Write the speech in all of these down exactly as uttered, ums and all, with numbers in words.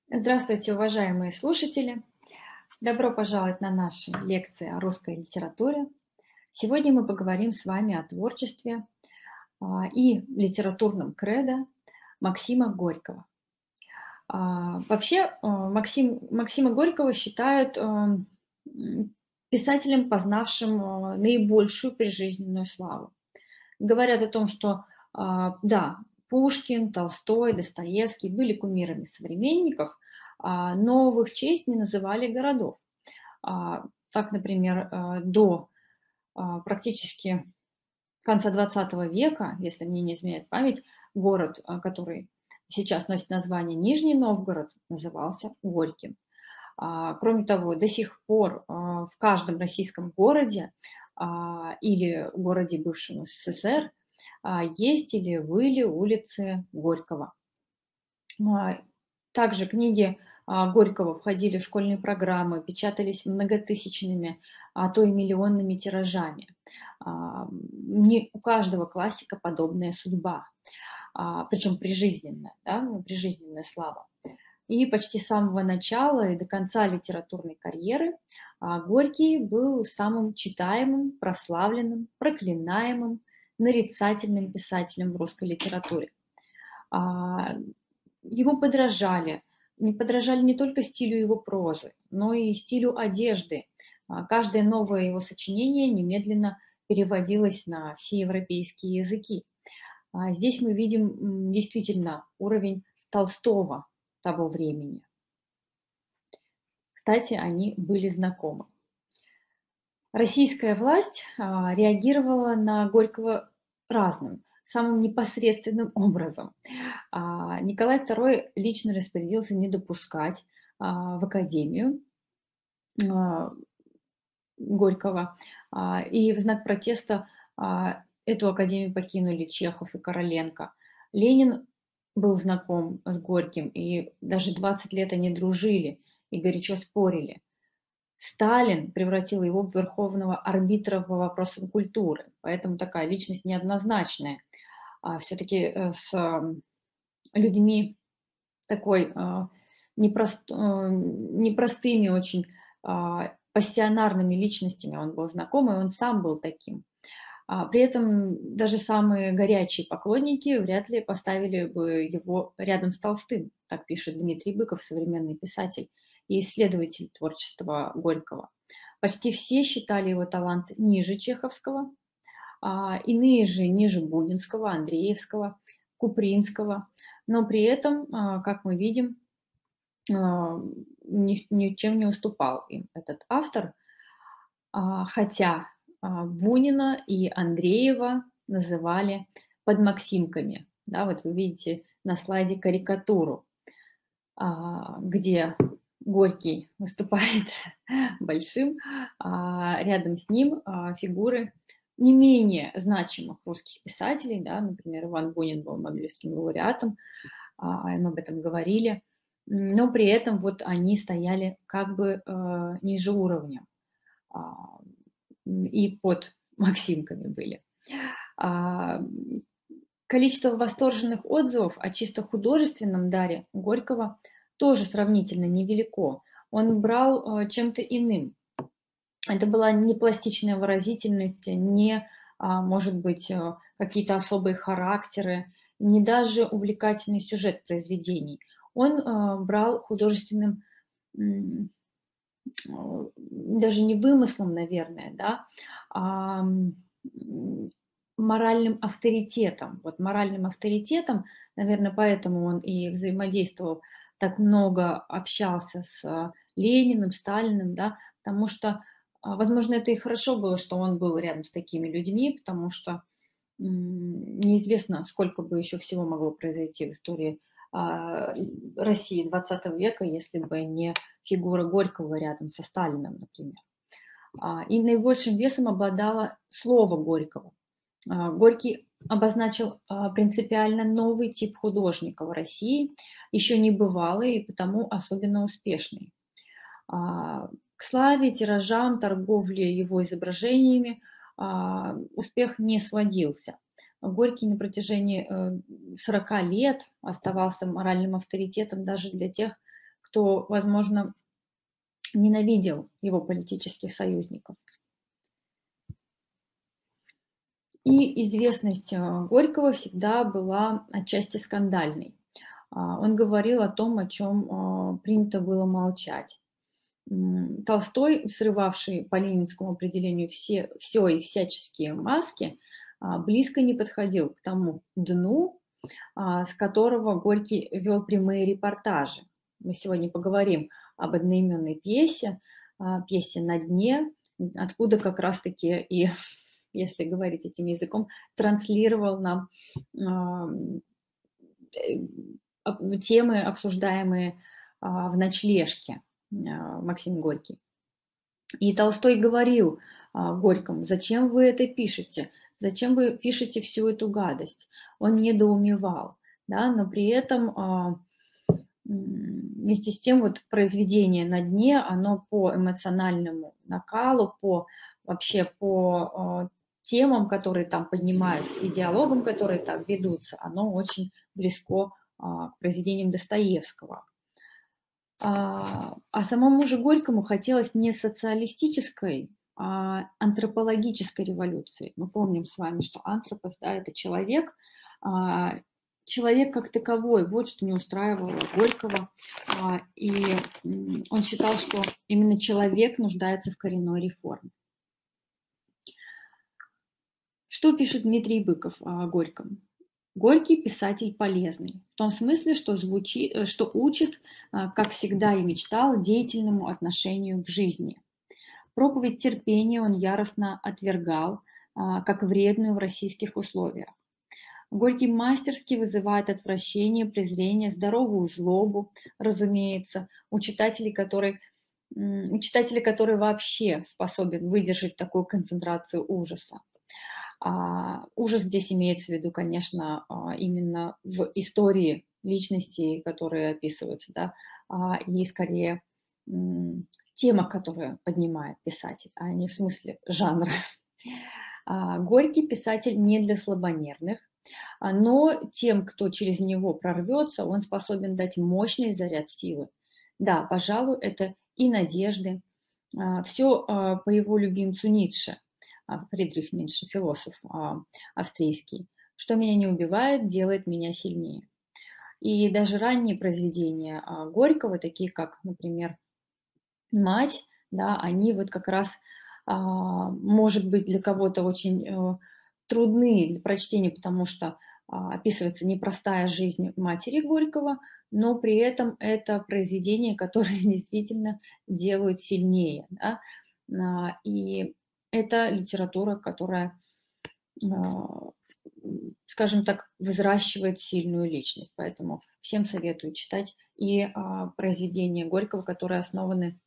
Здравствуйте, уважаемые слушатели! Добро пожаловать на наши лекции о русской литературе. Сегодня мы поговорим с вами о творчестве а, и литературном кредо Максима Горького. А, Вообще, а, Максим, Максима Горького считают а, м, писателем, познавшим а, наибольшую прижизненную славу. Говорят о том, что а, да, Пушкин, Толстой, Достоевский были кумирами современников, а, но в их честь не называли городов. А, Так, например, а, до а, практически конца двадцатого века, если мне не изменяет память, город, а, который сейчас носит название Нижний Новгород, назывался Горьким. А, Кроме того, до сих пор а, в каждом российском городе а, или городе бывшем СССР а, есть или были улицы Горького. А, Также книги а, Горького входили в школьные программы, печатались многотысячными, а то и миллионными тиражами. А, Не у каждого классика подобная судьба, а, причем прижизненная, да, ну, прижизненная слава. И почти с самого начала и до конца литературной карьеры а, Горький был самым читаемым, прославленным, проклинаемым, нарицательным писателем в русской литературе. А, Ему подражали. Не подражали не только стилю его прозы, но и стилю одежды. А, Каждое новое его сочинение немедленно переводилось на все европейские языки. А Здесь мы видим м, действительно уровень Толстого того времени. Кстати, они были знакомы. Российская власть а, реагировала на Горького разным, самым непосредственным образом. А, Николай второй лично распорядился не допускать а, в академию а, Горького. А, И в знак протеста а, эту академию покинули Чехов и Короленко. Ленин был знаком с Горьким, и даже двадцать лет они дружили и горячо спорили. Сталин превратил его в верховного арбитра по вопросам культуры, поэтому такая личность неоднозначная. А все-таки с м, людьми такой а, непрост, а, непростыми, очень а, пассионарными личностями он был знаком, и он сам был таким. А, При этом даже самые горячие поклонники вряд ли поставили бы его рядом с Толстым, так пишет Дмитрий Быков, современный писатель и исследователь творчества Горького. Почти все считали его талант ниже Чеховского, а иные же ниже Бунинского, Андреевского, Купринского. Но при этом, а, как мы видим, а, ни- ничем не уступал им этот автор, а, хотя а, Бунина и Андреева называли подмаксимками. Да, вот вы видите на слайде карикатуру, а, где Горький выступает большим, а рядом с ним а, фигуры не менее значимых русских писателей, да, например, Иван Бунин был Нобелевским лауреатом, а, мы об этом говорили, но при этом вот они стояли как бы э, ниже уровня а, и под Максимками были. А, Количество восторженных отзывов о чисто художественном даре Горького тоже сравнительно невелико. Он брал э, чем-то иным. Это была не пластичная выразительность, не, а, может быть, э, какие-то особые характеры, не даже увлекательный сюжет произведений. Он э, брал художественным, м, э, даже не вымыслом, наверное, да, а м, моральным авторитетом. Вот моральным авторитетом, наверное, поэтому он и взаимодействовал, так много общался с а, Лениным, Сталиным, да, потому что, а, возможно, это и хорошо было, что он был рядом с такими людьми, потому что м, неизвестно, сколько бы еще всего могло произойти в истории а, России двадцатого века, если бы не фигура Горького рядом со Сталиным, например. А, И наибольшим весом обладало слово Горького. А, Горький обозначил а, принципиально новый тип художника в России, еще не бывалый и потому особенно успешный. А, К славе, тиражам, торговле его изображениями а, успех не сводился. Горький на протяжении э, сорока лет оставался моральным авторитетом даже для тех, кто, возможно, ненавидел его политических союзников. И известность Горького всегда была отчасти скандальной. Он говорил о том, о чем принято было молчать. Толстой, срывавший по ленинскому определению все, все и всяческие маски, близко не подходил к тому дну, с которого Горький вел прямые репортажи. Мы сегодня поговорим об одноименной пьесе, пьесе «На дне», откуда как раз-таки и, если говорить этим языком, транслировал нам темы, обсуждаемые в ночлежке, Максим Горький. И Толстой говорил Горькому: зачем вы это пишете? Зачем вы пишете всю эту гадость? Он недоумевал, да, но при этом вместе с тем вот произведение «На дне», оно по эмоциональному накалу, по вообще по темам, которые там поднимаются, и диалогам, которые там ведутся, оно очень близко к произведениям Достоевского. А, а самому же Горькому хотелось не социалистической, а антропологической революции. Мы помним с вами, что антропос, да, это человек, а, человек как таковой, вот что не устраивало Горького. А, и он считал, что именно человек нуждается в коренной реформе. Что пишет Дмитрий Быков о Горьком? Горький писатель полезный, в том смысле, что, звучит, что учит, как всегда и мечтал, деятельному отношению к жизни. Проповедь терпения он яростно отвергал, как вредную в российских условиях. Горький мастерски вызывает отвращение, презрение, здоровую злобу, разумеется, у читателей, который, у читателя, который вообще способен выдержать такую концентрацию ужаса. А, ужас здесь имеется в виду, конечно, именно в истории личностей, которые описываются, да, а, и скорее тема, которую поднимает писатель, а не в смысле жанра. А, Горький писатель не для слабонервных, но тем, кто через него прорвется, он способен дать мощный заряд силы. Да, пожалуй, это и надежды. Все по его любимцу Ницше. Фридрих Ницше, философ австрийский. Что меня не убивает, делает меня сильнее. И даже ранние произведения Горького, такие как, например, «Мать», да, они вот как раз, может быть, для кого-то очень трудны для прочтения, потому что описывается непростая жизнь матери Горького, но при этом это произведения, которые действительно делают сильнее. Да? И это литература, которая, скажем так, взращивает сильную личность. Поэтому всем советую читать и произведения Горького, которые основаны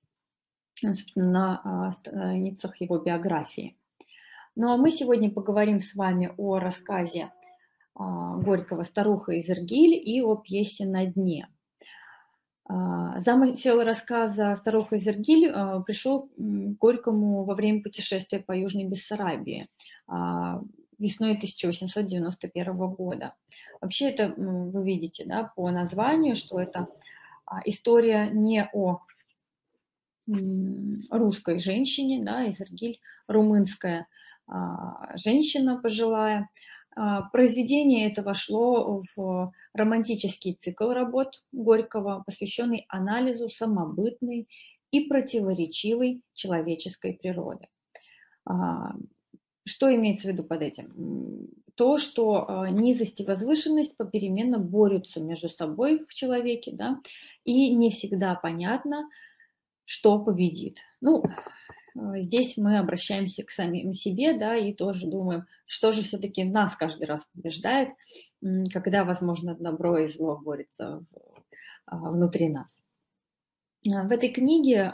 на страницах его биографии. Ну а мы сегодня поговорим с вами о рассказе Горького «Старуха Изергиль» и о пьесе «На дне». Замысел рассказа «Старуха Изергиль» пришел к Горькому во время путешествия по Южной Бессарабии весной тысяча восемьсот девяносто первого года. Вообще это вы видите, да, по названию, что это история не о русской женщине, да, Изергиль, румынская женщина пожилая. Произведение это вошло в романтический цикл работ Горького, посвященный анализу самобытной и противоречивой человеческой природы. Что имеется в виду под этим? То, что низость и возвышенность попеременно борются между собой в человеке, да, и не всегда понятно, что победит. Ну, здесь мы обращаемся к самим себе, да, и тоже думаем, что же все-таки нас каждый раз побеждает, когда, возможно, добро и зло борются внутри нас. В этой книге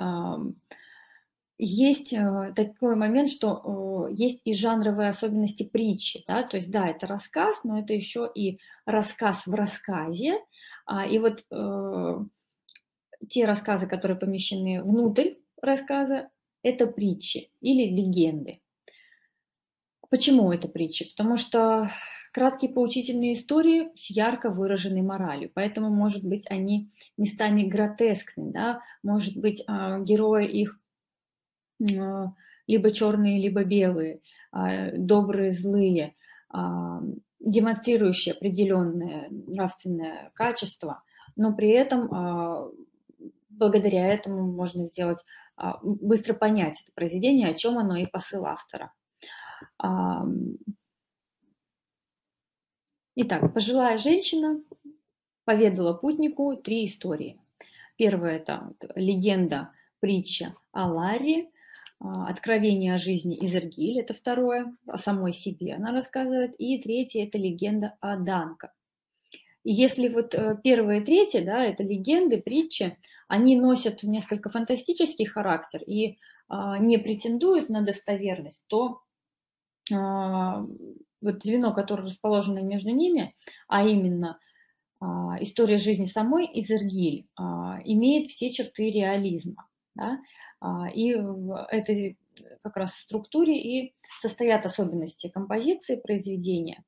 есть такой момент, что есть и жанровые особенности притчи, да, то есть, да, это рассказ, но это еще и рассказ в рассказе, и вот те рассказы, которые помещены внутрь рассказа, это притчи или легенды. Почему это притчи? Потому что краткие поучительные истории с ярко выраженной моралью, поэтому, может быть, они местами гротескны, да, может быть, а, герои их а, либо черные, либо белые, а, добрые, злые, а, демонстрирующие определенное нравственное качество, но при этом а, благодаря этому можно сделать, а, быстро понять это произведение, о чем оно и посыл автора. Ам, Итак, пожилая женщина поведала путнику три истории. Первая – это вот легенда, притча о Ларри, а, откровение о жизни Изергиль – это второе, о самой себе она рассказывает, и третье – это легенда о Данко. И если вот э, первое и третье, да, это легенды, притчи, они носят несколько фантастический характер и а, не претендуют на достоверность, то а, вот звено, которое расположено между ними, а именно а, история жизни самой Изергиль, а, имеет все черты реализма. Да? А, и в этой как раз структуре и состоят особенности композиции произведения.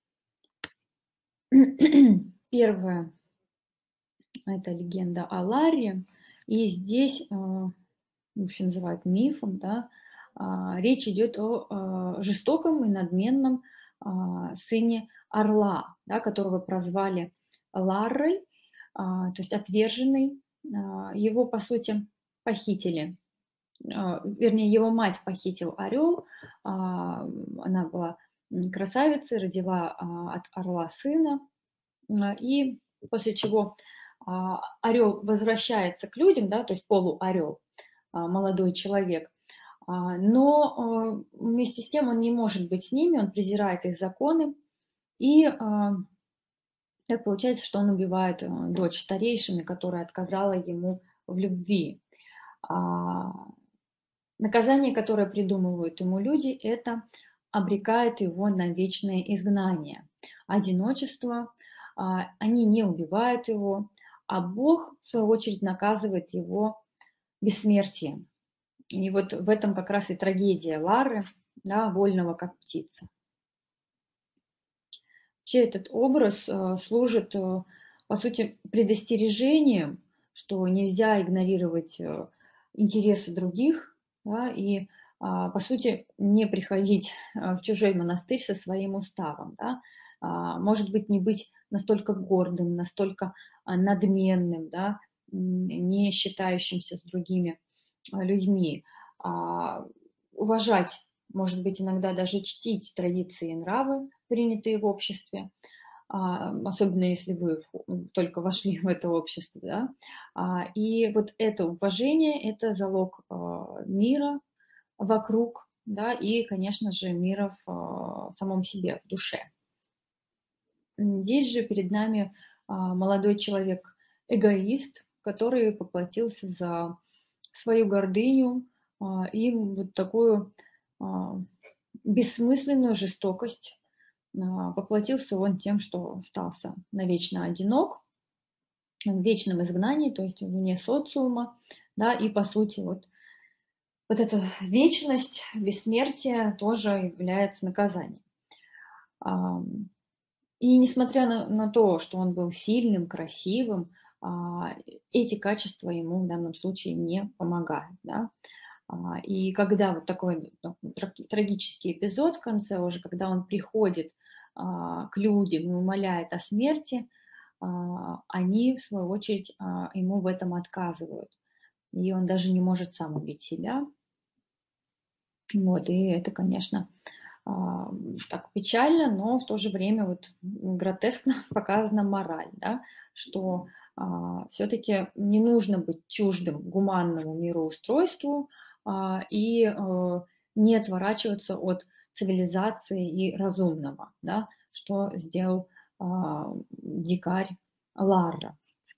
Первое – это легенда о Ларре, и здесь, а, еще называют мифом, да, а, речь идет о а, жестоком и надменном а, сыне орла, да, которого прозвали Ларрой, а, то есть отверженный. А, его, по сути, похитили. А, вернее, его мать похитил орел. А, она была красавицей, родила а, от орла сына. А, и после чего а, орел возвращается к людям, да, то есть полуорел, а, молодой человек, а, но а, вместе с тем он не может быть с ними, он презирает их законы, и а, так получается, что он убивает а, дочь старейшины, которая отказала ему в любви. А, Наказание, которое придумывают ему люди, это обрекает его на вечное изгнание, одиночество. а, Они не убивают его, а Бог, в свою очередь, наказывает его бессмертием. И вот в этом как раз и трагедия Лары, да, вольного как птица. Вообще этот образ э, служит, э, по сути, предостережением, что нельзя игнорировать э, интересы других, да, и, а, по сути, не приходить э, в чужой монастырь со своим уставом. Да. А, Может быть, не быть настолько гордым, настолько а, надменным, да, м, не считающимся с другими а, людьми, а, уважать, может быть, иногда даже чтить традиции и нравы, принятые в обществе, а, особенно если вы в- только вошли в это общество, да. А, И вот это уважение – это залог а, мира вокруг, да, и, конечно же, мира в а, самом себе, в душе. Здесь же перед нами а, молодой человек, эгоист, который поплатился за свою гордыню а, и вот такую а, бессмысленную жестокость. А, Поплатился он тем, что остался навечно одинок, в вечном изгнании, то есть вне социума, да, и по сути вот, вот эта вечность, бессмертие тоже является наказанием. Ам, И несмотря на, на то, что он был сильным, красивым, а, эти качества ему в данном случае не помогают. Да? А, И когда вот такой ну, тра- трагический эпизод в конце уже, когда он приходит а, к людям и умоляет о смерти, а, они, в свою очередь, а, ему в этом отказывают. И он даже не может сам убить себя. Вот, и это, конечно, а, так печально, но в то же время вот гротескно показана мораль, да, что все-таки не нужно быть чуждым гуманному мироустройству а, и э, не отворачиваться от цивилизации и разумного, да, что сделал а, дикарь Ларра.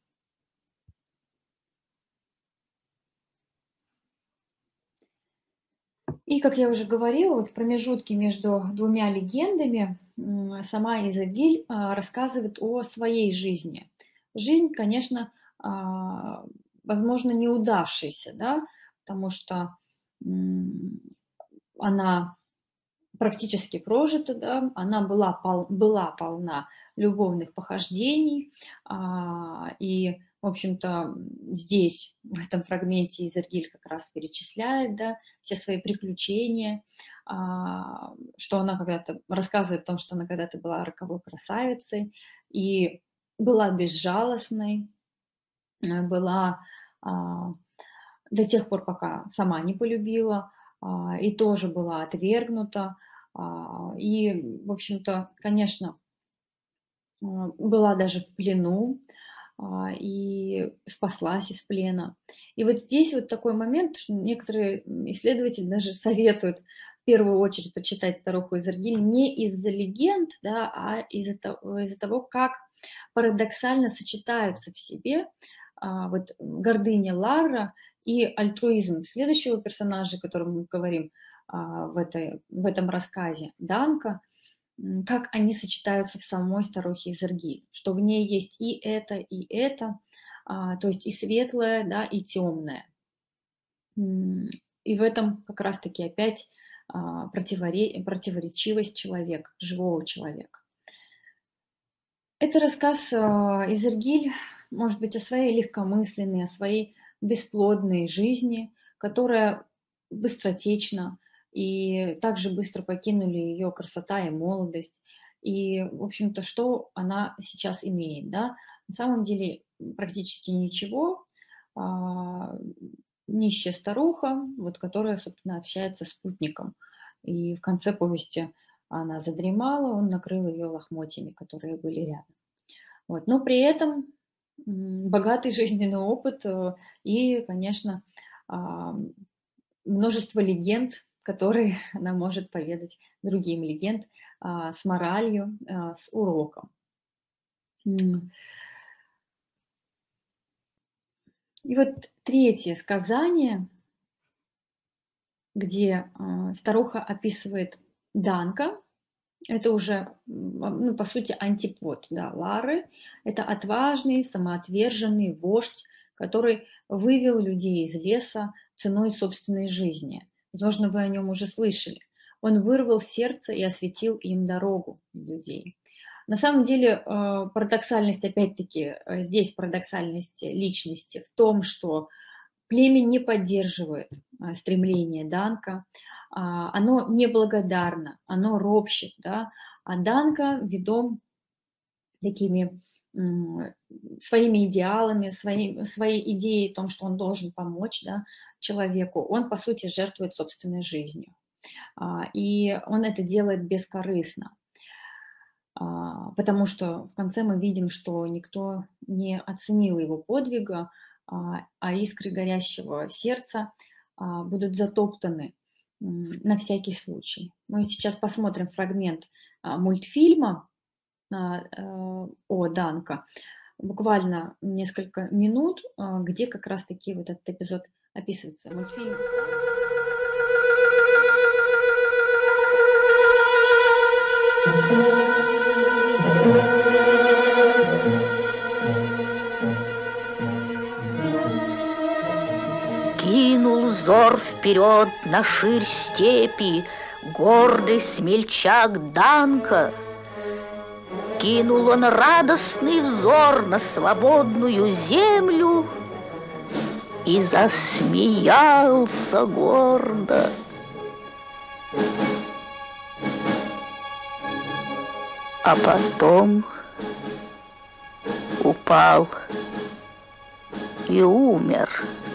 И, как я уже говорила, вот в промежутке между двумя легендами м, сама Изабель а, рассказывает о своей жизни. Жизнь, конечно, а, возможно, неудавшаяся, да, потому что м, она практически прожита, да, она была, пол, была полна любовных похождений, а, и, в общем-то, здесь, в этом фрагменте, Изергиль как раз перечисляет, да, все свои приключения, а, что она когда-то рассказывает о том, что она когда-то была роковой красавицей и была безжалостной, э, была а, до тех пор, пока сама не полюбила, а, и тоже была отвергнута. А, И, в общем-то, конечно, а, была даже в плену, а, и спаслась из плена. И вот здесь вот такой момент, что некоторые исследователи даже советуют в первую очередь почитать «Старуху Изергиль» не из-за легенд, да, а из-за того, из-за того, как парадоксально сочетаются в себе а, вот гордыня Лара и альтруизм следующего персонажа, о котором мы говорим а, в, этой, в этом рассказе, Данка, м, как они сочетаются в самой старухе Изергиль, что в ней есть и это, и это, а, то есть и светлое, да, и темное. М, И в этом как раз-таки опять а, противоре- противоречивость человека, живого человека. Это рассказ а, Изергиль, может быть, о своей легкомысленной, о своей бесплодной жизни, которая быстротечна, и также быстро покинули ее красота и молодость. И, в общем-то, что она сейчас имеет, да? На самом деле практически ничего. А, Нищая старуха, вот, которая, собственно, общается с путником. И в конце повести она задремала, он накрыл ее лохмотьями, которые были рядом. Вот. Но при этом м, богатый жизненный опыт э, и, конечно, а, множество легенд, которые она может поведать другим, легенд а, с моралью, а, с уроком. М. И вот третье сказание, где а, старуха описывает Данка. Это уже, ну, по сути, антипод, да, Лары. Это отважный, самоотверженный вождь, который вывел людей из леса ценой собственной жизни. Возможно, вы о нем уже слышали. Он вырвал сердце и осветил им дорогу людей. На самом деле, э, парадоксальность, опять-таки, э, здесь парадоксальность личности в том, что племя не поддерживает а, стремление Данка, а, оно неблагодарно, оно ропщет, да, а Данка ведом такими м, своими идеалами, своей, своей идеей о том, что он должен помочь, да, человеку, он, по сути, жертвует собственной жизнью. А, И он это делает бескорыстно, а, потому что в конце мы видим, что никто не оценил его подвига, а а искры горящего сердца а, будут затоптаны м, на всякий случай. Мы сейчас посмотрим фрагмент а, мультфильма а, э, о Данко, буквально несколько минут, а, где как раз-таки вот этот эпизод описывается. Мультфильм. Кинул взор вперед на ширь степи гордый смельчак Данко. Кинул он радостный взор на свободную землю и засмеялся гордо. А потом упал и умер.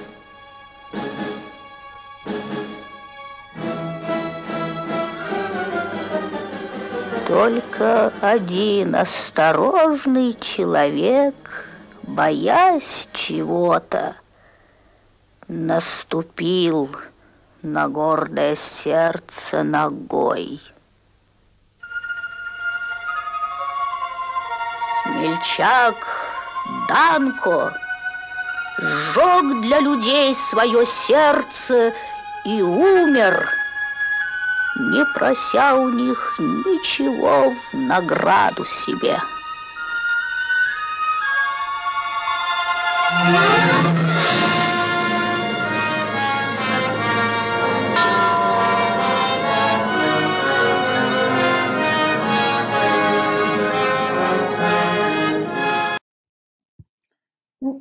Только один осторожный человек, боясь чего-то, наступил на гордое сердце ногой. Смельчак Данко сжег для людей свое сердце и умер, не прося у них ничего в награду себе.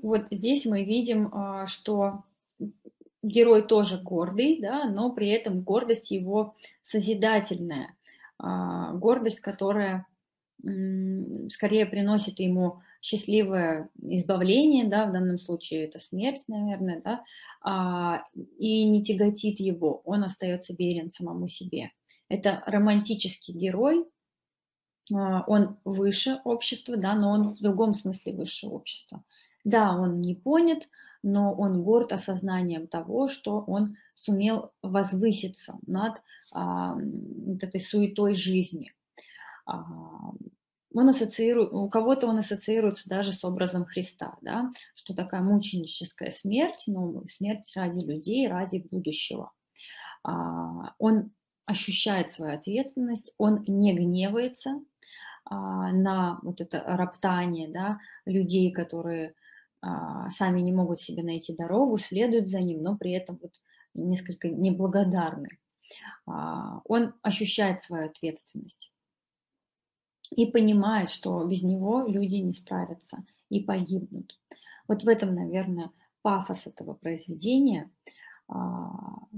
вот здесь мы видим, а, что герой тоже гордый, да, но при этом гордость его созидательная, а, гордость, которая м, скорее приносит ему счастливое избавление, да, в данном случае это смерть, наверное, да, а, и не тяготит его, он остается верен самому себе. Это романтический герой, а, он выше общества, да, но он в другом смысле выше общества. Да, он не понят, но он горд осознанием того, что он сумел возвыситься над а, вот этой суетой жизни. А, он ассоциирует, у кого-то он ассоциируется даже с образом Христа, да, что такая мученическая смерть, но смерть ради людей, ради будущего. А, он ощущает свою ответственность, он не гневается а, на вот это роптание, да, людей, которые а, сами не могут себе найти дорогу, следуют за ним, но при этом вот несколько неблагодарны. А, он ощущает свою ответственность и понимает, что без него люди не справятся и погибнут. Вот в этом, наверное, пафос этого произведения. А,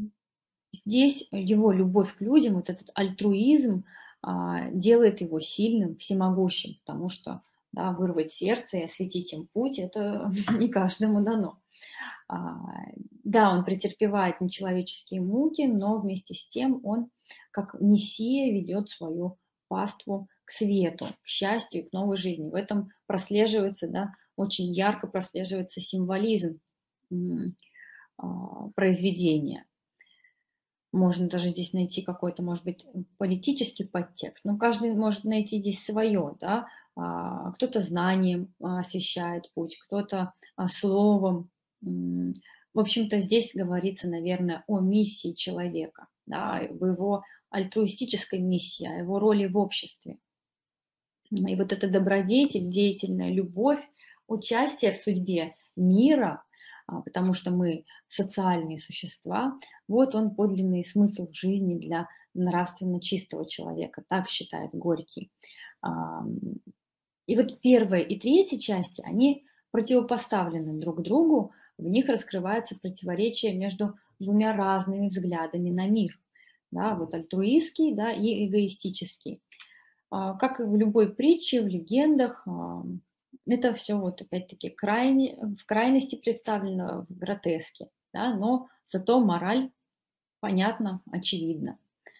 Здесь его любовь к людям, вот этот альтруизм а, делает его сильным, всемогущим, потому что, да, вырвать сердце и осветить им путь — это не каждому дано. А, Да, он претерпевает нечеловеческие муки, но вместе с тем он, как мессия, ведет свою паству к свету, к счастью и к новой жизни. В этом прослеживается, да, очень ярко прослеживается символизм м, а, произведения. Можно даже здесь найти какой-то, может быть, политический подтекст, но каждый может найти здесь свое, да. А, Кто-то знанием а, освещает путь, кто-то а, словом. М, В общем-то, здесь говорится, наверное, о миссии человека, да, в его альтруистической миссии, о его роли в обществе. И вот эта добродетель, деятельная любовь, участие в судьбе мира, а, потому что мы социальные существа, вот он подлинный смысл жизни для нравственно чистого человека, так считает Горький. Ам, И вот первая и третья части, они противопоставлены друг другу, в них раскрывается противоречие между двумя разными взглядами на мир. Да, вот альтруистский, да, и эгоистический. А, Как и в любой притче, в легендах, а, это все вот опять-таки крайне, в крайности представлено в гротеске, да, но зато мораль понятна, очевидна.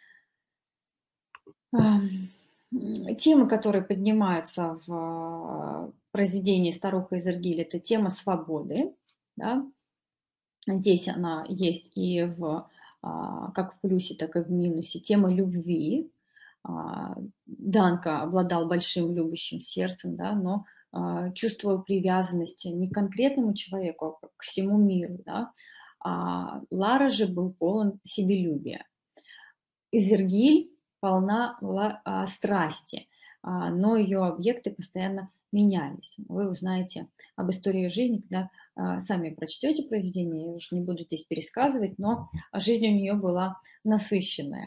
А, м, Темы, которые поднимаются в а, произведении «Старуха из Иргиль», это тема свободы, да. Здесь она есть и в, а, как в плюсе, так и в минусе. Тема любви. А, Данка обладал большим любящим сердцем, да, но а, чувствовал привязанности не к конкретному человеку, а к всему миру, да. А Лара же был полон себелюбия. Изергиль полна была а, страсти, а, но ее объекты постоянно менялись. Вы узнаете об истории жизни, когда а, сами прочтете произведение, я уже не буду здесь пересказывать, но жизнь у нее была насыщенная.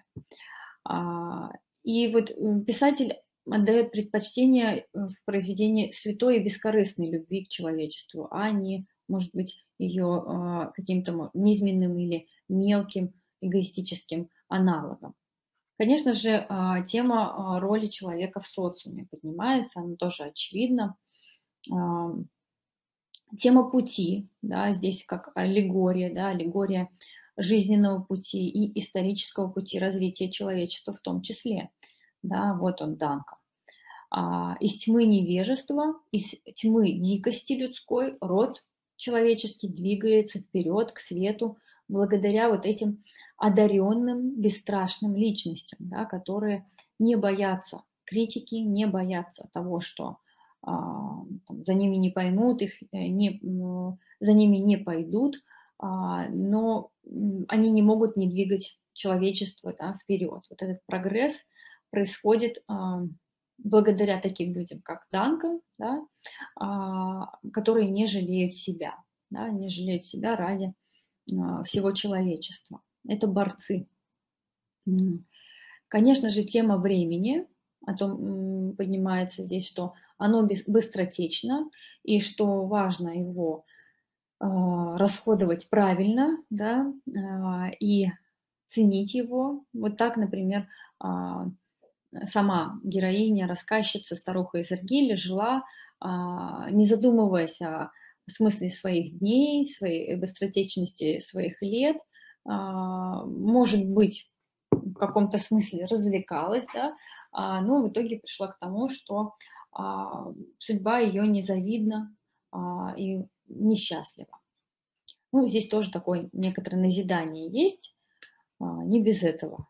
А, И вот м, писатель отдает предпочтение в произведении святой и бескорыстной любви к человечеству, а не, может быть, ее а, каким-то мо- низменным или мелким эгоистическим аналогом. Конечно же, а, тема а, роли человека в социуме поднимается, она тоже очевидна. А, Тема пути, да, здесь как аллегория, да, аллегория жизненного пути и исторического пути развития человечества в том числе. Да, вот он, Данко. А, из тьмы невежества, из тьмы дикости людской род человеческий двигается вперед к свету благодаря вот этим одаренным, бесстрашным личностям, да, которые не боятся критики, не боятся того, что а, там, за ними не поймут, их э, не, м, за ними не пойдут, а, но м, они не могут не двигать человечество, да, вперед. Вот этот прогресс происходит а, благодаря таким людям, как Данка, да, а, которые не жалеют себя, да, не жалеют себя ради а, всего человечества. Это борцы. М. Конечно же, тема времени, о том м, поднимается здесь, что оно быс- быстротечно, и что важно его расходовать правильно, да, и ценить его. Вот так, например, сама героиня, рассказчица, старуха из Иргиля жила, не задумываясь о смысле своих дней, своей быстротечности своих лет, может быть, в каком-то смысле развлекалась, да, но в итоге пришла к тому, что судьба ее незавидна и несчастлива. Ну, здесь тоже такое некоторое назидание есть, не без этого.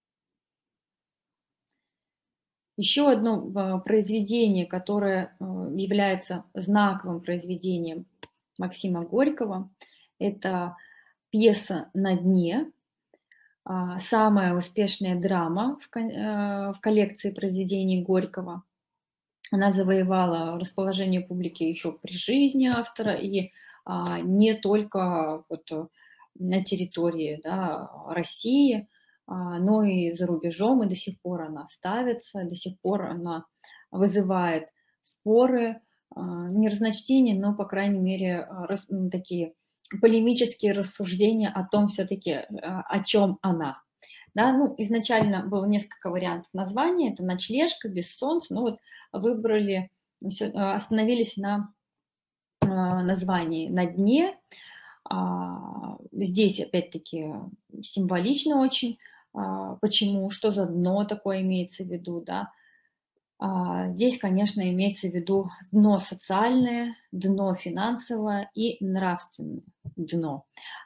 Еще одно произведение, которое является знаковым произведением Максима Горького, это пьеса «На дне», самая успешная драма в коллекции произведений Горького. Она завоевала расположение публики еще при жизни автора, и не только вот на территории, да, России, но и за рубежом, и до сих пор она ставится, до сих пор она вызывает споры, не разночтения, но, по крайней мере, такие полемические рассуждения о том все-таки, о чем она. Да, ну, изначально было несколько вариантов названия, это «Ночлежка», «Без солнца», но вот выбрали, остановились на названии «На дне». Здесь, опять-таки, символично очень. Почему? Что за дно такое имеется в виду, да? Здесь, конечно, имеется в виду дно социальное, дно финансовое и нравственное дно.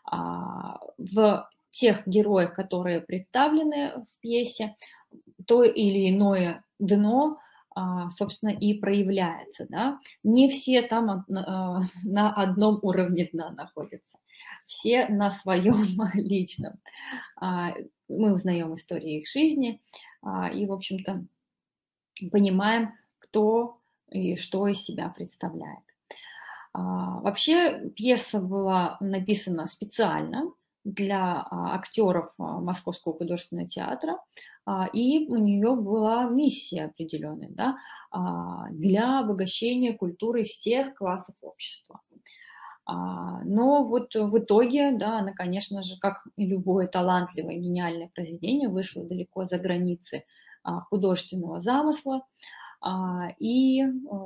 В тех героях, которые представлены в пьесе, то или иное дно, собственно, и проявляется. Да? Не все там на одном уровне дна находятся, все на своем личном. Мы узнаем истории их жизни и, в общем-то, понимаем, кто и что из себя представляет. Вообще пьеса была написана специально для актеров Московского художественного театра, и у нее была миссия определенная, да, для обогащения культуры всех классов общества. Но вот в итоге, да, она, конечно же, как и любое талантливое, гениальное произведение, вышла далеко за границы художественного замысла, и,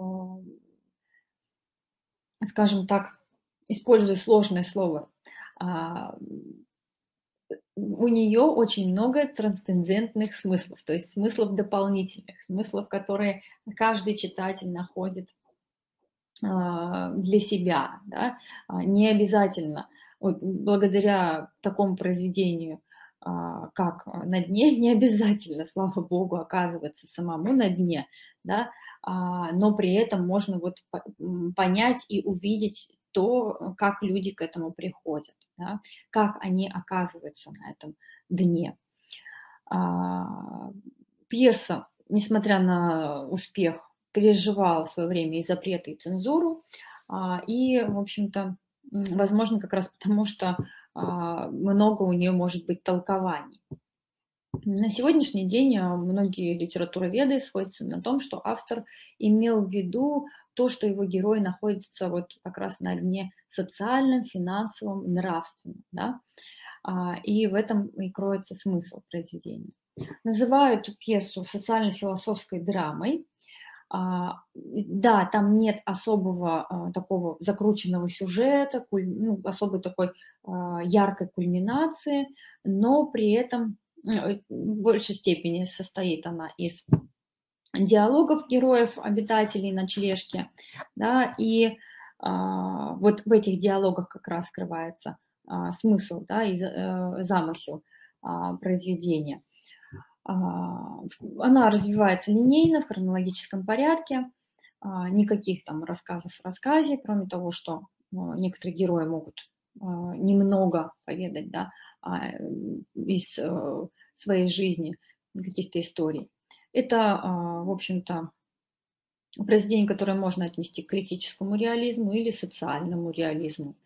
скажем так, используя сложное слово, у нее очень много трансцендентных смыслов, то есть смыслов дополнительных, смыслов, которые каждый читатель находит для себя, да? Не обязательно, вот, благодаря такому произведению, как «На дне», не обязательно, слава богу, оказываться самому на дне, да? Но при этом можно вот понять и увидеть то, как люди к этому приходят, да? Как они оказываются на этом дне. Пьеса, несмотря на успех, переживала в свое время и запреты, и цензуру, и, в общем-то, возможно, как раз потому, что много у нее может быть толкований. На сегодняшний день многие литературоведы сходятся на том, что автор имел в виду то, что его герои находятся вот как раз на дне социальном, финансовом, нравственном, да? И в этом и кроется смысл произведения. Называют пьесу социально-философской драмой. Да, там нет особого такого закрученного сюжета, ну, особой такой яркой кульминации, но при этом в большей степени состоит она из диалогов героев, обитателей ночлежки, да, и вот в этих диалогах как раз скрывается смысл, да, и замысел произведения. Она развивается линейно, в хронологическом порядке, никаких там рассказов в рассказе, кроме того, что некоторые герои могут немного поведать, да, из своей жизни, каких-то историй. Это, в общем-то, произведение, которое можно отнести к критическому реализму или социальному реализму,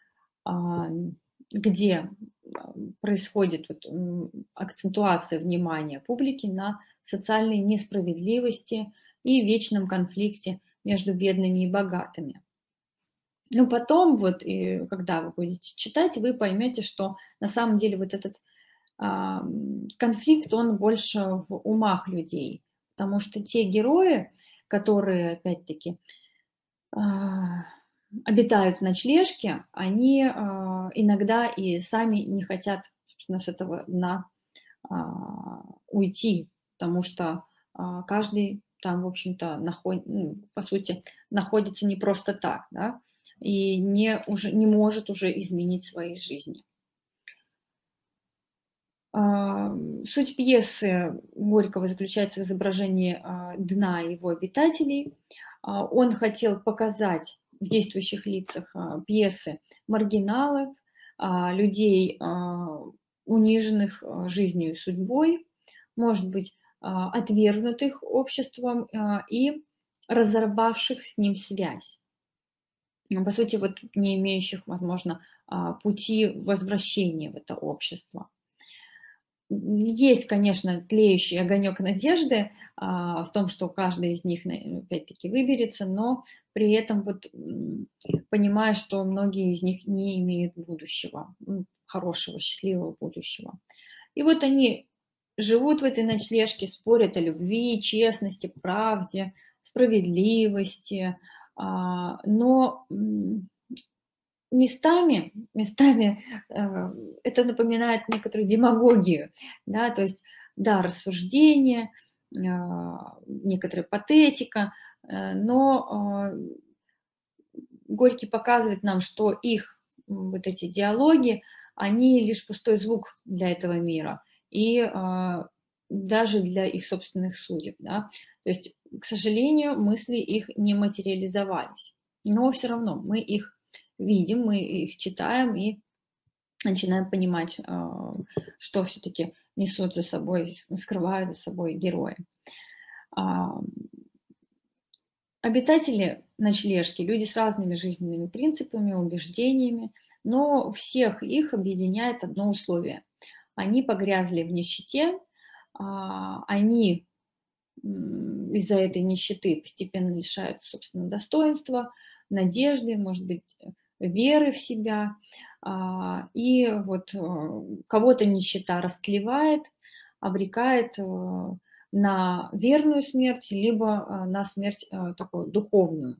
где происходит вот акцентуация внимания публики на социальной несправедливости и вечном конфликте между бедными и богатыми. Но потом, вот, и когда вы будете читать, вы поймете, что на самом деле вот этот ам, конфликт, он больше в умах людей. Потому что те герои, которые, опять-таки, а, обитают в ночлежке, они а, иногда и сами не хотят, собственно, с этого дна а, уйти, потому что а, каждый там, в общем-то, наход... ну, по сути, находится не просто так, да, и не, уже, не может уже изменить своей жизни. А, Суть пьесы Горького заключается в изображении а, дна и его обитателей. А, Он хотел показать в действующих лицах а, пьесы маргиналов, а, людей, а, униженных а, жизнью и судьбой, может быть, а, отвергнутых обществом а, и разорвавших с ним связь. Ну, по сути, вот не имеющих, возможно, а, пути возвращения в это общество. Есть, конечно, тлеющий огонек надежды а, в том, что каждый из них, на- опять-таки, выберется, но при этом вот м, понимая, что многие из них не имеют будущего, м, хорошего, счастливого будущего. И вот они живут в этой ночлежке, спорят о любви, честности, правде, справедливости, а, но м, местами, местами э, это напоминает некоторую демагогию, да, то есть, да, рассуждение, э, некоторая патетика, э, но э, Горький показывает нам, что их м, вот эти диалоги, они лишь пустой звук для этого мира и э, даже для их собственных судеб, да. То есть, к сожалению, мысли их не материализовались, но все равно мы их видим, мы их читаем и начинаем понимать, а, что все-таки несут за собой, скрывают за собой герои. А, Обитатели ночлежки — люди с разными жизненными принципами, убеждениями, но всех их объединяет одно условие. Они погрязли в нищете, а, они м, из-за этой нищеты постепенно лишаются собственного достоинства, надежды, может быть, э, веры в себя. А, И вот э, кого-то нищета растлевает, обрекает э, на верную смерть, либо э, на смерть э, такую духовную.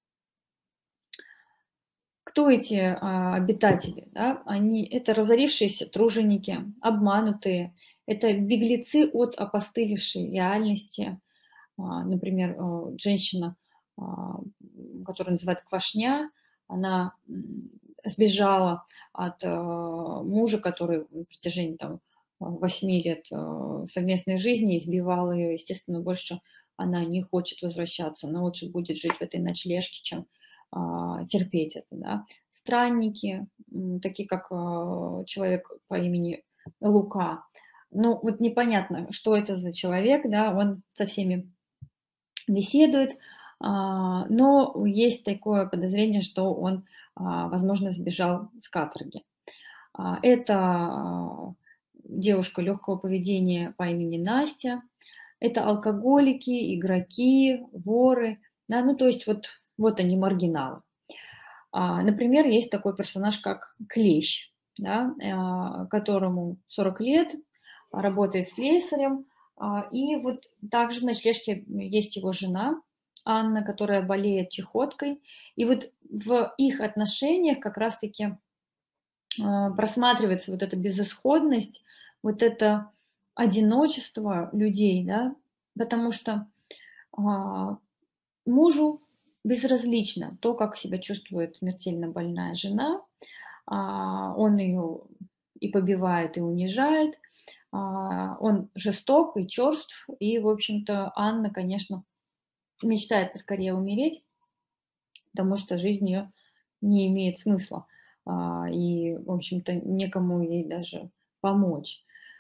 Кто эти а, обитатели? Да? Они, это разорившиеся труженики, обманутые, это беглецы от опостылевшей реальности. А, Например, э, женщина, а, которую называют Квашня, она м, сбежала от э, мужа, который на протяжении там, восьми лет э, совместной жизни избивал ее. Естественно, больше она не хочет возвращаться, она лучше будет жить в этой ночлежке, чем а, терпеть это. Да. Странники, м, такие как э, человек по имени Лука. Ну, вот непонятно, что это за человек, да, он со всеми беседует, а, но есть такое подозрение, что он, а, возможно, сбежал с каторги. А, Это а, девушка легкого поведения по имени Настя. Это алкоголики, игроки, воры. Да, ну, то есть вот, вот они, маргиналы. А, Например, есть такой персонаж, как Клещ, да, а, которому сорок лет, работает слесарем. А, И вот также в ночлежке есть его жена Анна, которая болеет чехоткой. И вот в их отношениях как раз-таки а, просматривается вот эта безысходность, вот это одиночество людей, да, потому что а, мужу безразлично то, как себя чувствует смертельно больная жена. А, Он ее и побивает, и унижает. А, Он жесток и черств. И, в общем-то, Анна, конечно, мечтает поскорее умереть, потому что жизнь ее не имеет смысла. А, И, в общем-то, некому ей даже помочь.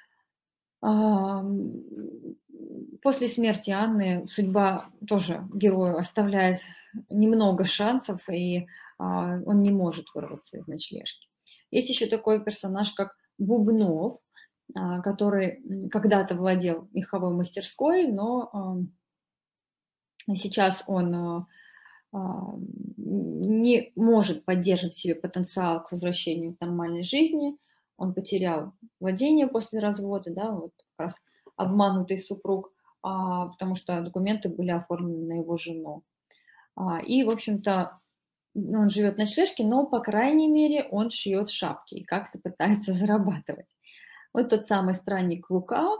Ам, После смерти Анны судьба тоже герою оставляет немного шансов, и а, он не может вырваться из ночлежки. Есть еще такой персонаж, как Бубнов, а, который м, когда-то владел меховой мастерской, но ам, сейчас он а, не может поддерживать в себе потенциал к возвращению к нормальной жизни. Он потерял владение после развода, да, вот как раз обманутый супруг, потому что документы были оформлены на его жену. И, в общем-то, он живет на ночлежке, но, по крайней мере, он шьет шапки и как-то пытается зарабатывать. Вот тот самый странник Лука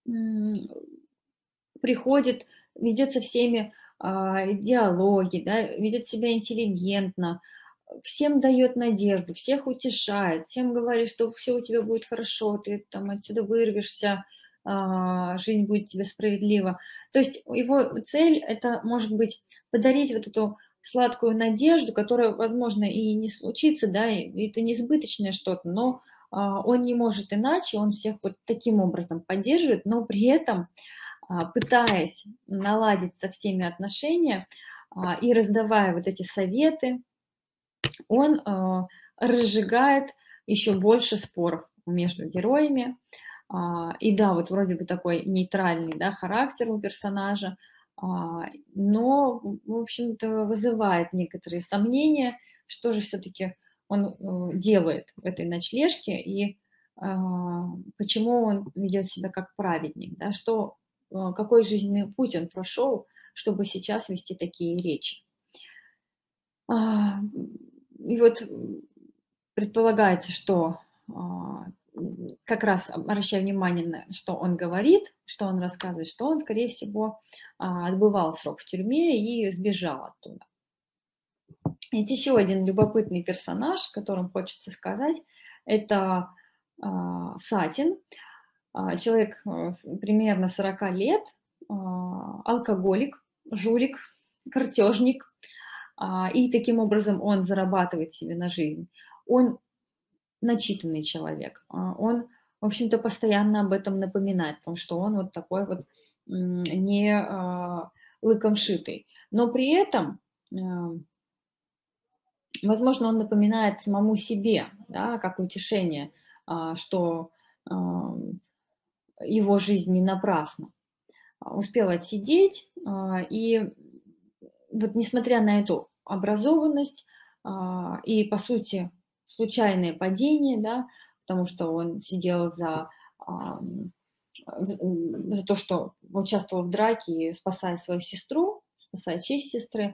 приходит, ведет со всеми а, диалоги, да, ведет себя интеллигентно, всем дает надежду, всех утешает, всем говорит, что все у тебя будет хорошо, ты там отсюда вырвешься, а, жизнь будет тебе справедлива. То есть его цель – это, может быть, подарить вот эту сладкую надежду, которая, возможно, и не случится, да, и это несбыточное что-то, но а, он не может иначе, он всех вот таким образом поддерживает, но при этом пытаясь наладить со всеми отношения и раздавая вот эти советы, он разжигает еще больше споров между героями. И да, вот вроде бы такой нейтральный, да, характер у персонажа, но, в общем-то, вызывает некоторые сомнения, что же все-таки он делает в этой ночлежке и почему он ведет себя как праведник, да, что какой жизненный путь он прошел, чтобы сейчас вести такие речи. И вот предполагается, что как раз обращая внимание на что он говорит, что он рассказывает, что он, скорее всего, отбывал срок в тюрьме и сбежал оттуда. Есть еще один любопытный персонаж, о котором хочется сказать, это Сатин. Человек примерно сорок лет, алкоголик, жулик, картежник, и таким образом он зарабатывает себе на жизнь. Он начитанный человек, он, в общем-то, постоянно об этом напоминает, потому что он вот такой вот не лыком шитый. Но при этом, возможно, он напоминает самому себе, да, как утешение, что его жизнь не напрасна. Успел отсидеть, и вот несмотря на эту образованность и, по сути, случайное падение, да, потому что он сидел за, за то, что участвовал в драке, спасая свою сестру, спасая честь сестры,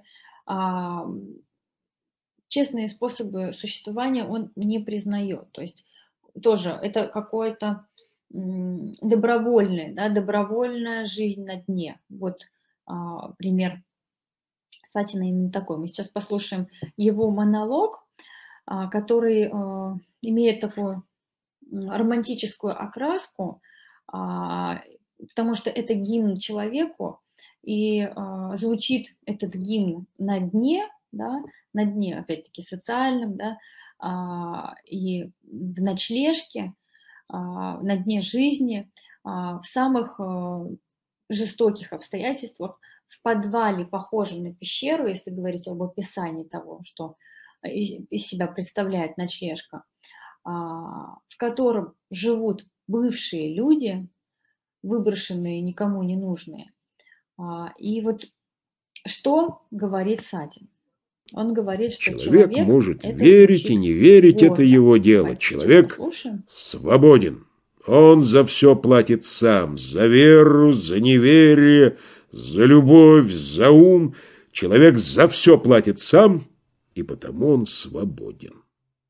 честные способы существования он не признает. То есть тоже это какое-то добровольная, да, добровольная жизнь на дне. Вот а, пример Сатина именно такой. Мы сейчас послушаем его монолог, а, который а, имеет такую романтическую окраску, а, потому что это гимн человеку, и а, звучит этот гимн на дне, да, на дне, опять-таки, социальном, да, а, и в ночлежке, на дне жизни, в самых жестоких обстоятельствах, в подвале, похожем на пещеру, если говорить об описании того, что из себя представляет ночлежка, в котором живут бывшие люди, выброшенные, никому не нужные. И вот что говорит Сатин? Он говорит, что человек, человек может верить и не верить, гордо. это его дело. Давайте человек свободен. Он за все платит сам. За веру, за неверие, за любовь, за ум. Человек за все платит сам, и потому он свободен.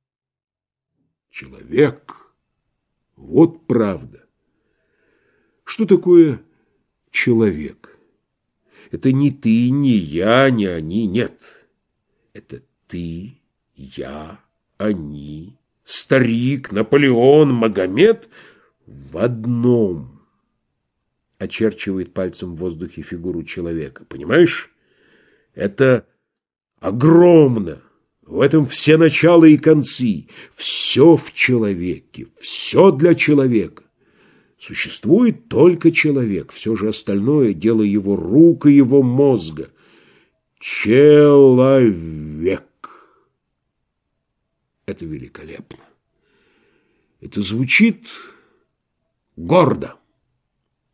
Человек. Вот правда. Что такое человек? Это не ты, не я, не они, нет. Это ты, я, они, старик, Наполеон, Магомед в одном. Очерчивает пальцем в воздухе фигуру человека. Понимаешь? Это огромно. В этом все начала и концы. Все в человеке. Все для человека. Существует только человек. Все же остальное – дело его рук и его мозга. Человек. Это великолепно. Это звучит гордо.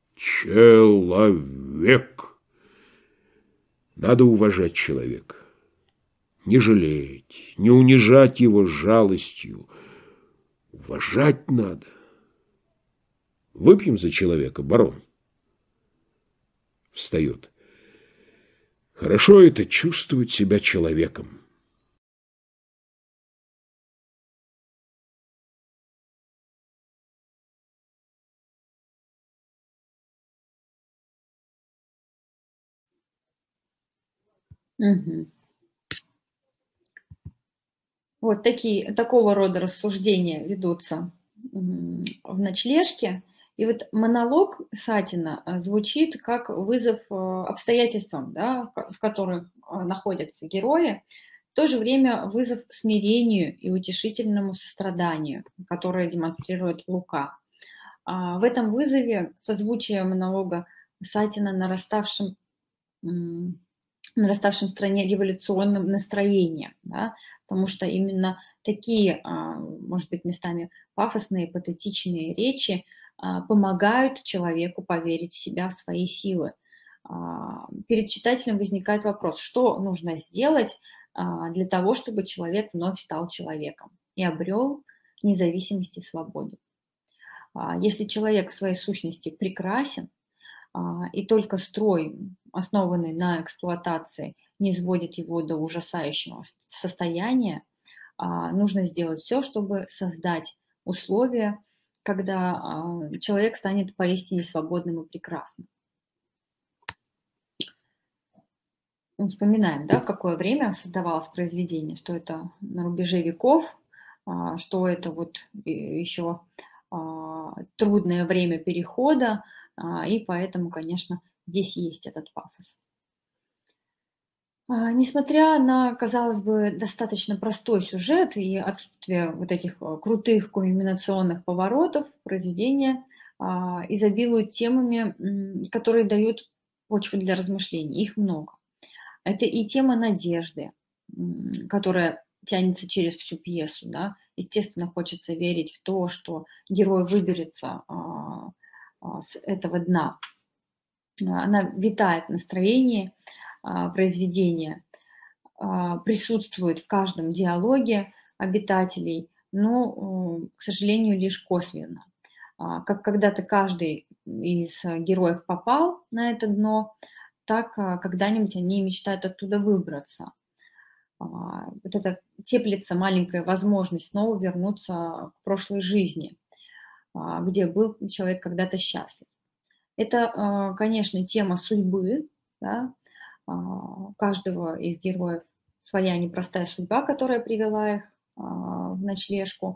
Человек. Надо уважать человека. не жалеть, не унижать его жалостью. Уважать надо. Выпьем за человека, барон. Встает. Хорошо это чувствовать себя человеком. Мгм. Вот такие, такого рода рассуждения ведутся м, в ночлежке. И вот монолог Сатина а, звучит как вызов э, обстоятельствам, да, в ко- в которых а, находятся герои, в то же время вызов к смирению и утешительному состраданию, которое демонстрирует Лука. А, В этом вызове созвучие монолога Сатина нараставшим м, нараставшем в стране революционном настроением, да, потому что именно такие, а, может быть, местами пафосные, патетичные речи а, помогают человеку поверить в себя, в свои силы. А, Перед читателем возникает вопрос, что нужно сделать а, для того, чтобы человек вновь стал человеком и обрел независимость и свободу. А, Если человек в своей сущности прекрасен, а, и только строй, основанный на эксплуатации, не сводит его до ужасающего с- состояния, а, нужно сделать все, чтобы создать условия, когда а, человек станет поистине свободным и прекрасным. Ну, вспоминаем, да, в какое время создавалось произведение, что это на рубеже веков, а, что это вот еще трудное время перехода, а, и поэтому, конечно, здесь есть этот пафос. А, Несмотря на, казалось бы, достаточно простой сюжет и отсутствие вот этих э, крутых кульминационных поворотов, произведение а, изобилует темами, м, которые дают почву для размышлений. Их много. Это и тема надежды, м, которая тянется через всю пьесу. Да? Естественно, хочется верить в то, что герой выберется а, а, с этого дна. А, Она витает в настроении а, произведения, а, присутствует в каждом диалоге обитателей, но, э, к сожалению, лишь косвенно. А, Как когда-то каждый из э, героев попал на это дно, так а, когда-нибудь они мечтают оттуда выбраться. А, Вот это теплится маленькая возможность снова вернуться к прошлой жизни, а, где был человек когда-то счастлив. Это, а, конечно, тема судьбы, да, а, у каждого из героев своя непростая судьба, которая привела их а, в ночлежку.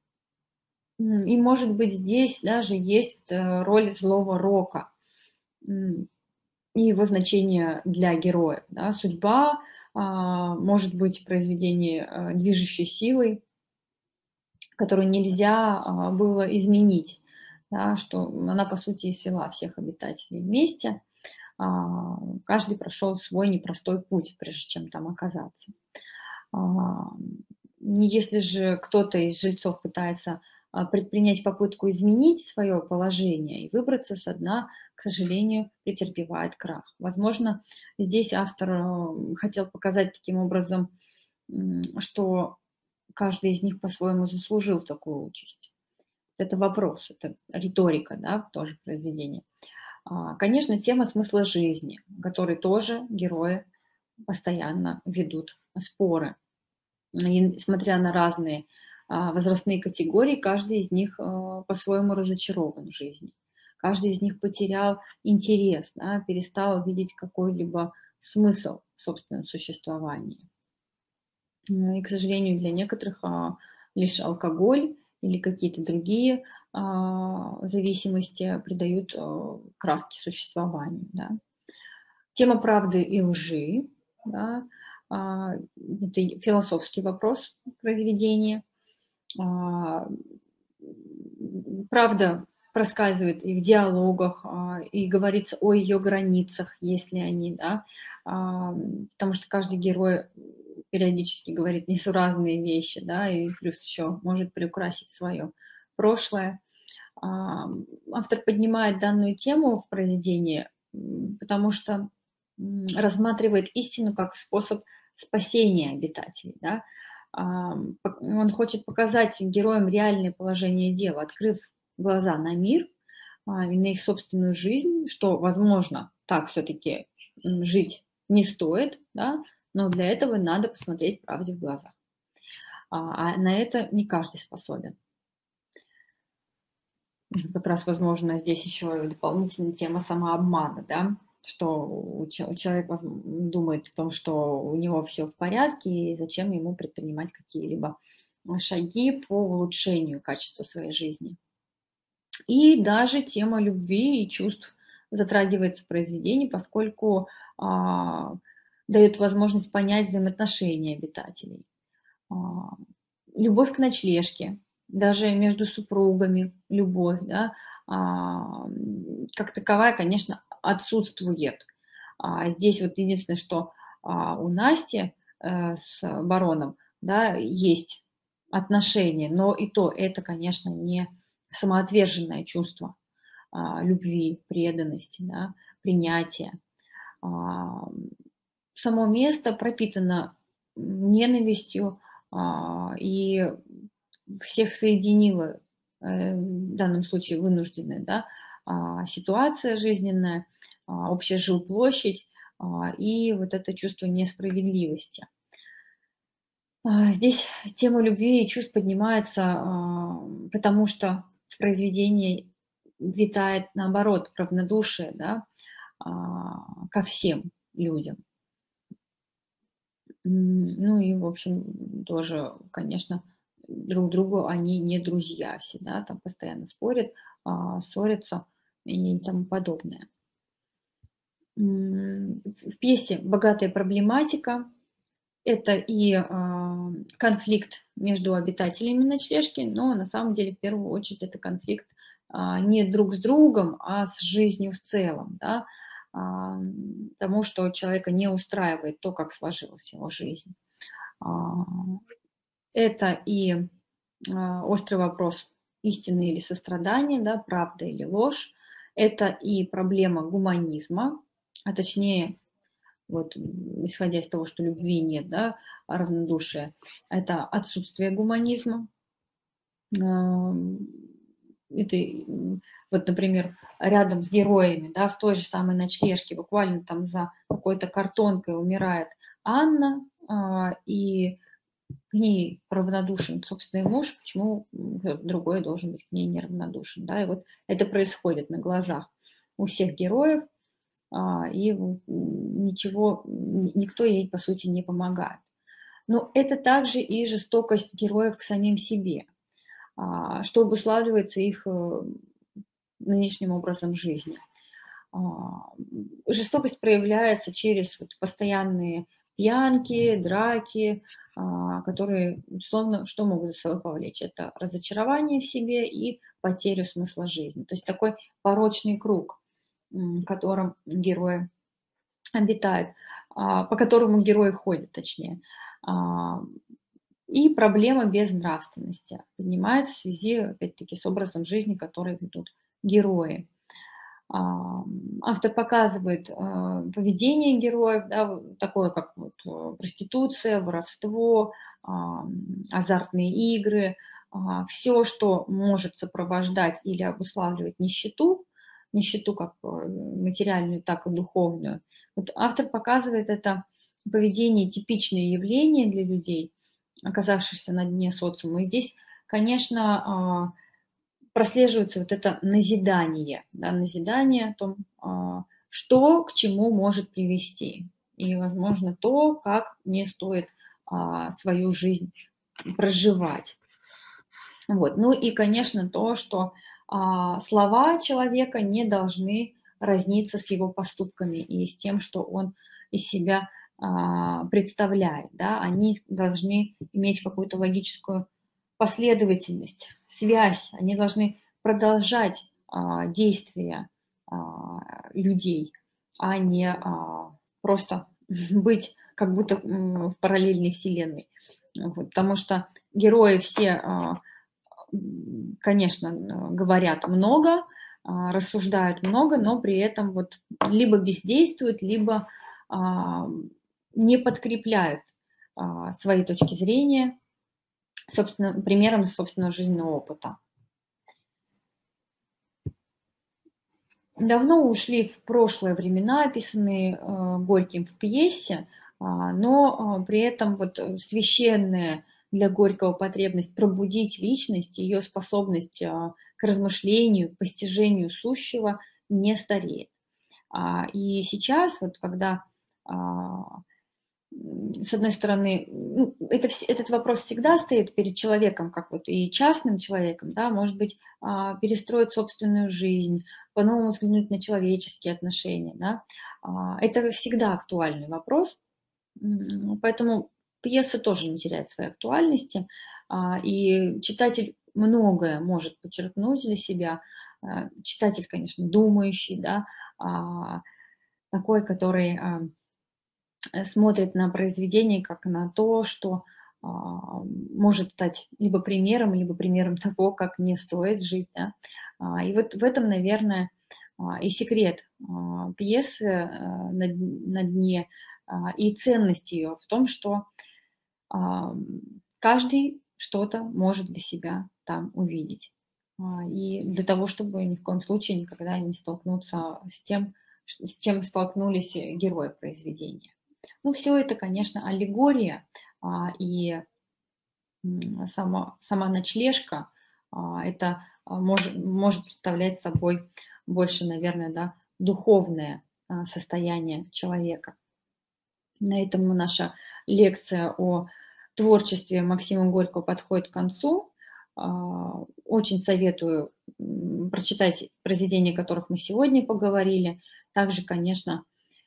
М, И, может быть, здесь даже есть э, роль злого рока м, и его значение для героев. Да. Судьба а, может быть в произведении э, движущей силой, которую нельзя а, было изменить, да, что она, по сути, и свела всех обитателей вместе. А, Каждый прошел свой непростой путь, прежде чем там оказаться. А, Если же кто-то из жильцов пытается а, предпринять попытку изменить свое положение и выбраться со дна, к сожалению, претерпевает крах. Возможно, здесь автор э, хотел показать таким образом, м, что каждый из них по-своему заслужил такую участь. Это вопрос, это риторика, да, тоже произведение. А, Конечно, тема смысла жизни, которой тоже герои постоянно ведут споры. И несмотря на разные а, возрастные категории, каждый из них а, по-своему разочарован в жизни. Каждый из них потерял интерес, да, перестал видеть какой-либо смысл в собственном существовании. Ну и, к сожалению, для некоторых а, лишь алкоголь или какие-то другие а, зависимости придают а, краски существованию. Да. Тема правды и лжи, да, а, это и философский вопрос произведения. А, Правда проскальзывает и в диалогах, а, и говорится о ее границах, если они, да, а, потому что каждый герой периодически говорит несуразные вещи, да, и плюс еще может приукрасить свое прошлое. А, Автор поднимает данную тему в произведении, м, потому что м, рассматривает истину как способ спасения обитателей, да. Он хочет показать героям реальное положение дел, открыв глаза на мир и на их собственную жизнь, что, возможно, так все-таки жить не стоит, да, но для этого надо посмотреть правде в глаза. А на это не каждый способен. Как раз, возможно, здесь еще дополнительная тема самообмана, да, что человек думает о том, что у него все в порядке, и зачем ему предпринимать какие-либо шаги по улучшению качества своей жизни. И даже тема любви и чувств затрагивается в произведении, поскольку а, дает возможность понять взаимоотношения обитателей. А, любовь к ночлежке, даже между супругами любовь, да, а, как таковая, конечно, отсутствует. А здесь вот единственное, что а, у Насти э, с бароном, да, есть отношения, но и то это, конечно, не самоотверженное чувство а, любви, преданности, да, принятия. А, само место пропитано ненавистью а, и всех соединила, э, в данном случае вынужденная, да, а, ситуация жизненная, а, общая жилплощадь а, и вот это чувство несправедливости. А, здесь тема любви и чувств поднимается, а, потому что в произведении витает, наоборот, равнодушие, да, а, ко всем людям. Ну и, в общем, тоже, конечно, друг другу они не друзья все, да, там постоянно спорят, а, ссорятся и тому подобное. В пьесе богатая проблематика. Это и а, конфликт между обитателями ночлежки, но на самом деле в первую очередь это конфликт а, не друг с другом, а с жизнью в целом, да, а, тому, что человека не устраивает то, как сложилась его жизнь. А, это и а, острый вопрос истины или сострадания, да, правда или ложь. Это и проблема гуманизма, а точнее, вот, исходя из того, что любви нет, да, а равнодушия, это отсутствие гуманизма. Это, вот, например, рядом с героями, да, в той же самой ночлежке, буквально там за какой-то картонкой умирает Анна, и к ней равнодушен собственный муж, почему другой должен быть к ней неравнодушен, да, и вот это происходит на глазах у всех героев, и ничего, никто ей, по сути, не помогает. Но это также и жестокость героев к самим себе, что обуславливается их нынешним образом жизни. Жестокость проявляется через вот постоянные пьянки, драки, которые, условно, что могут за собой повлечь? Это разочарование в себе и потерю смысла жизни. То есть такой порочный круг, в котором герои обитают, по которому герои ходят, точнее. И проблема безнравственности поднимается в связи, опять-таки, с образом жизни, который ведут герои. Автор показывает поведение героев, да, такое как вот проституция, воровство, азартные игры, все, что может сопровождать или обуславливать нищету, нищету как материальную, так и духовную. Вот автор показывает это поведение типичное явление для людей, оказавшихся на дне социума. И здесь, конечно, прослеживается вот это назидание, да, назидание о том, что к чему может привести. И, возможно, то, как не стоит свою жизнь проживать. Вот. Ну и, конечно, то, что слова человека не должны разниться с его поступками и с тем, что он из себя представляет. Да? Они должны иметь какую-то логическую последовательность, связь. Они должны продолжать действия людей, а не просто быть как будто в параллельной вселенной. Вот. Потому что герои все, конечно, говорят много, рассуждают много, но при этом вот либо бездействуют, либо не подкрепляют а, свои точки зрения собственно, примером собственного жизненного опыта. Давно ушли в прошлые времена, описанные э, Горьким в пьесе, а, но а, при этом вот священная для Горького потребность пробудить личность, ее способность а, к размышлению, к постижению сущего не стареет. А, и сейчас, вот когда а, с одной стороны, ну, это, этот вопрос всегда стоит перед человеком, как вот и частным человеком, да, может быть, а, перестроить собственную жизнь, по-новому взглянуть на человеческие отношения, да, а, это всегда актуальный вопрос, поэтому пьеса тоже не теряет своей актуальности, а, и читатель многое может подчеркнуть для себя, а, читатель, конечно, думающий, да, а, такой, который а, смотрит на произведение как на то, что а, может стать либо примером, либо примером того, как не стоит жить. Да? А, и вот в этом, наверное, а, и секрет а, пьесы а, на, на дне, а, и ценность ее в том, что а, каждый что-то может для себя там увидеть. А, и для того, чтобы ни в коем случае никогда не столкнуться с тем, с чем столкнулись герои произведения. Ну, все это, конечно, аллегория, а, и сама, сама ночлежка, а, это а, может, может представлять собой больше, наверное, да, духовное а, состояние человека. На этом наша лекция о творчестве Максима Горького подходит к концу. А, очень советую прочитать произведения, о которых мы сегодня поговорили. Также, конечно,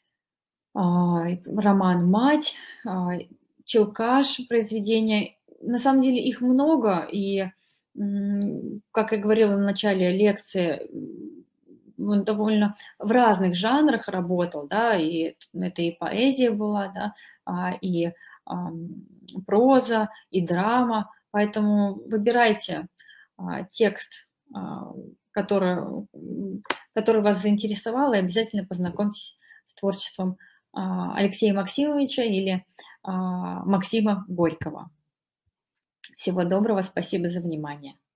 роман «Мать», Челкаш, произведения. На самом деле их много, и, как я говорила в начале лекции, он довольно в разных жанрах работал, да, и это и поэзия была, да, и проза, и драма, поэтому выбирайте текст, который, который вас заинтересовал, и обязательно познакомьтесь с творчеством Алексея Максимовича или Максима Горького. Всего доброго, спасибо за внимание.